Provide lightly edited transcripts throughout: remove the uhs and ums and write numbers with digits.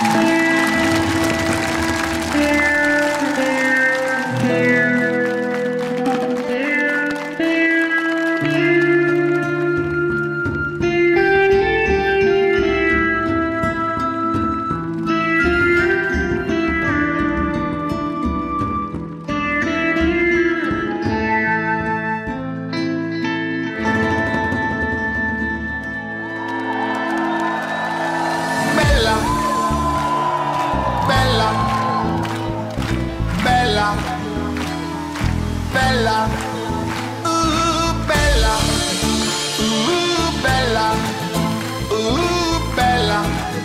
bella, bella, bella, bella,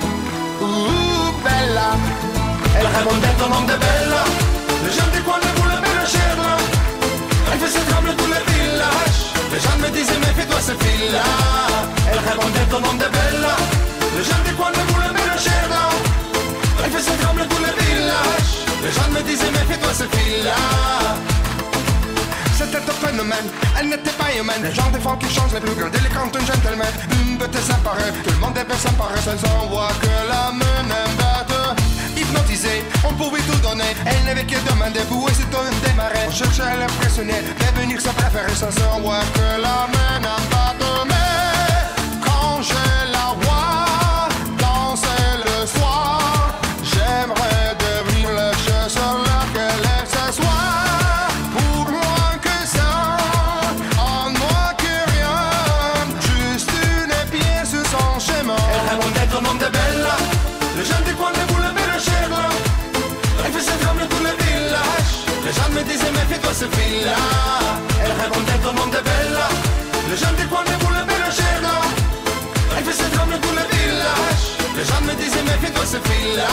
bella. Elle répondait ton nom de Bella. Les gens du coin ne voulaient pas le chercher. Elle faisait trembler tout le village. Les gens me disaient méfie-toi cette fille-là. Elle répondait ton nom de Bella. Les gens du coin ne voulaient pas le chercher. Elle faisait trembler tout le village. Les gens me disaient méfie-toi cette fille-là. C'était un phénomène, elle n'était pas humaine. Le genre de femmes qui changent les plus grandes délicates d'un gentleman. Une bête s'apparaît, tout le monde devait s'emparer. Sans voit que la menace batte. Hypnotisée, on pouvait tout donner. Elle n'avait qu'à demander où est-ce qu'on démarrait. On cherchait à l'impressionner, devenir sa préférée. Sans voit que la menace batte. Mais quand je la vois danser le soir, j'aimerais devenir le jeu sur lequel elle s'assoit. Ton nom de Bella, les gens du coin ne voulaient pas le chercher. Elle faisait trembler tout le village. Les gens me disaient méfie-toi cette fille-là. Elle répondait ton nom de Bella. Les gens du coin ne voulaient pas le chercher. Elle faisait trembler tout le village. Les gens me disaient méfie-toi cette fille-là.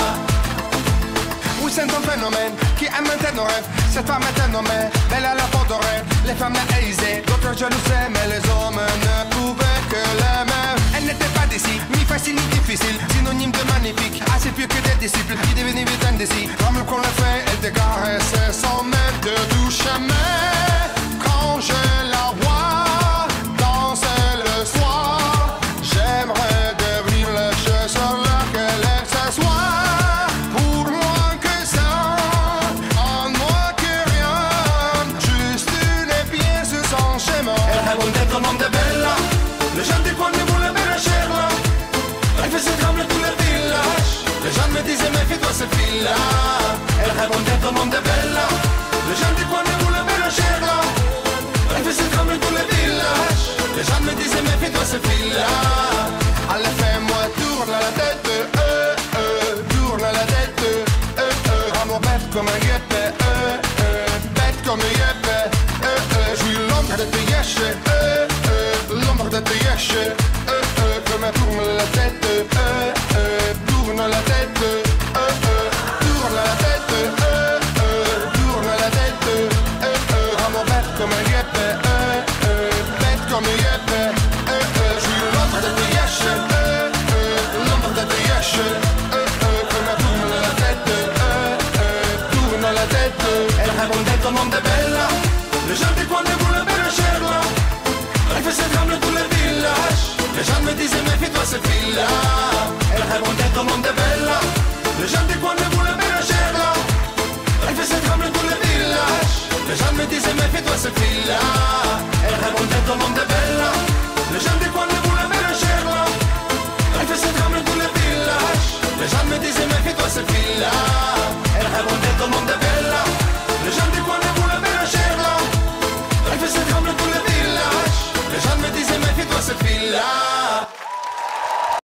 Oui, c'est un phénomène qui aime nos rêves. Cette femme était nommée Bella la Fodorée. Les femmes la haïsaient, d'autres jalousaient, mais les hommes ne pouvaient que l'aimer. Elle n'était pas d'ici, ni facile ni difficile, synonyme de magnifique, assez pure que des disciples qui devenaient vite indécis. Comme qu'on le fait, elle te caressait sans mettre de douche. Mais quand je la vois danser le soir, j'aimerais devenir le jeu sur lequel elle s'assoit. Pour moins que ça, en moins que rien, juste une pièce sur son schéma. Elle répondait ton nom de Bella. Les gens du coin ne voulaient pas le chercher. Elle faisait trembler tout le village. Les gens me disaient méfie-toi cette fille-là. Elle répondait ton nom de Bella. Les gens du coin ne voulaient pas le chercher. Elle faisait trembler tout le village. Les gens me disaient méfie-toi cette fille-là. Elle fait-moi tourne la tête, tourne la tête, amour bête comme un guêpe, bête comme un guêpe, je suis l'ombre de tes yèches, l'ombre de tes yèches, comme un tourne la tête, tourne la tête, tourne la tête, tourne la tête, amour bête comme un guêpe, bête comme un guêpe, je suis l'ombre de tes yèches, l'ombre de tes yèches, comme un tourne la tête, tourne la tête. Elle répondait ton nom de Bella. Les gens du coin ne voulaient pas le chercher. Elle faisait trembler tout le village. Les gens me disaient méfie-toi cette fille-là.